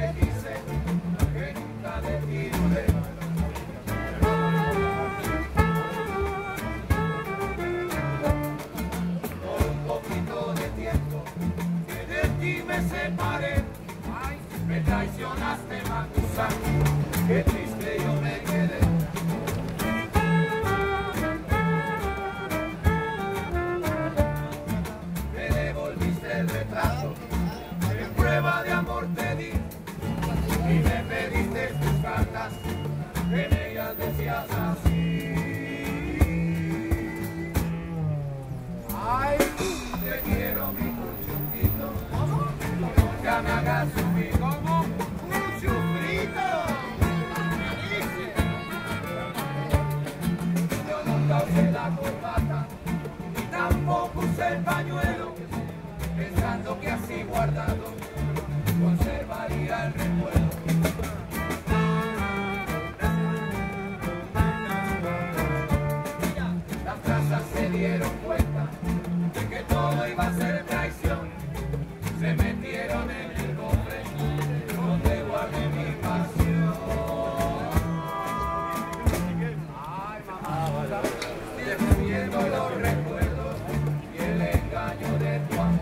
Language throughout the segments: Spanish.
quise, que nunca de ti dudé. Por un poquito de tiempo que de ti me separé, ay, me traicionaste, Macusa, qué triste yo me quedé. Me devolviste el retrato, en prueba de amor te di, y me pediste tus cartas, en ellas decías así. Ay, te quiero mi cuchufrito, nunca me hagas sufrir como un chufrito. Yo nunca usé la corbata, ni tampoco usé el pañuelo, pensando que así guardado conservaría el recuerdo. Las trazas se dieron cuenta de que todo iba a ser traición, se metieron en el cofre donde guardé mi pasión. Ay, mamá, destruyendo los recuerdos y el engaño de tu amor.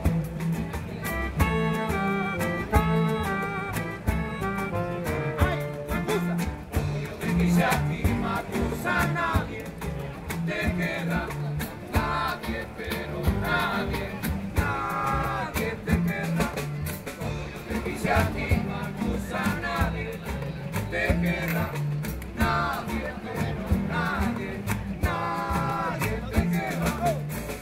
Quise a ti, Macusa, nadie te queda, nadie, pero nadie, nadie te queda. Como yo te quise a ti, Macusa, nadie te queda, nadie, pero nadie, nadie te queda.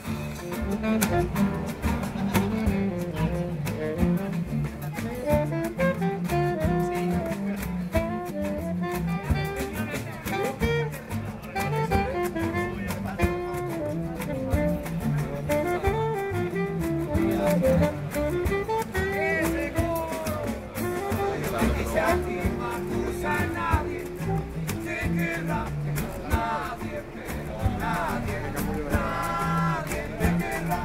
Dice a ti, Macusa, nadie te queda, nadie, pero nadie, nadie te queda.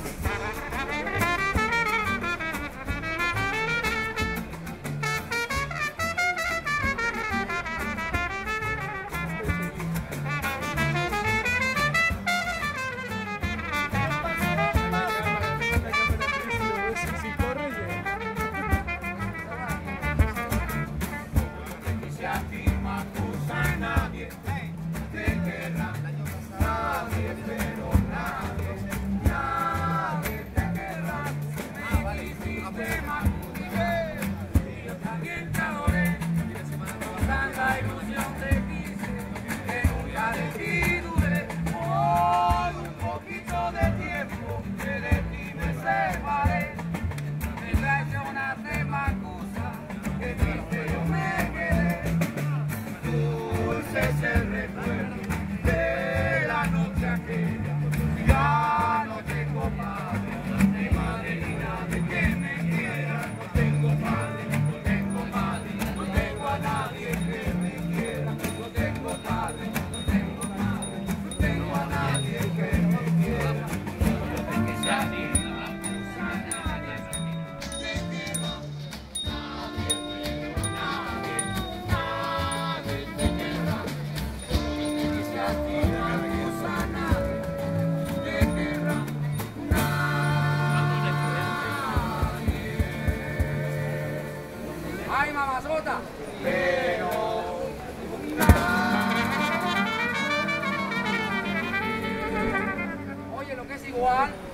Dice a ti, Macusa, nadie te queda, nadie, pero nadie, nadie te queda. Me quisiste, Macusa, y yo también te adoré, con tanta ilusión te quise, que nunca de ti dudé. Por un poquito de tiempo que de ti me separé, me traicionaste, Macusa, que triste yo me quedé. Dulce es el recuerdo de la noche aquella, ya no tengo padre, ni madre ni nadie que me quiera. No tengo padre, no tengo madre, no tengo a nadie que me quiera. No tengo padre, no tengo madre, no tengo a nadie que me quiera. Yo te quise a ti, Macusa, nadie te quiera, nadie, pero nadie, nadie te quiera. Yo te quise a ti, Macusa, nadie te quiera, nadie. ¡Ay, mamazota! Pero nadie. Oye, lo que es igual.